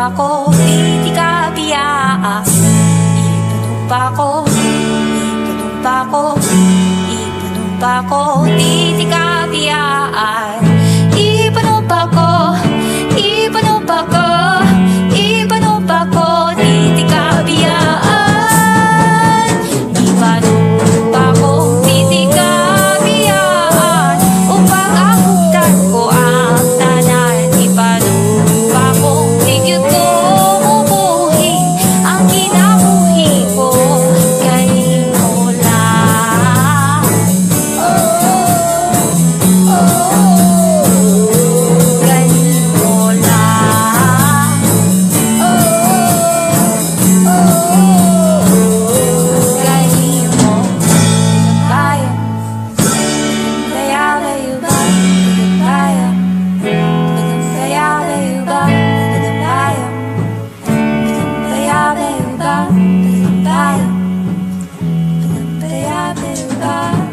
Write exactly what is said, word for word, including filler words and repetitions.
pa ko, di ka biyaan. Itanong pa ko, itanong pa ko, itanong pa ko, di ka biyaan. Itanong pa ko, itanong pa ko, itanong pa ko, di ka biyaan. Itanong pa ko, di ka biyaan. Upang abutan ko ang tanan. Itanong pa ko, di ko mubuhin ang kinabuhi ko. Galing mo lang. Galing mo lang. Galing mo. Tayo. Kaya layo ba? Tayo. Kaya layo ba? Tayo. Kaya layo ba? Tayo. Kaya layo ba?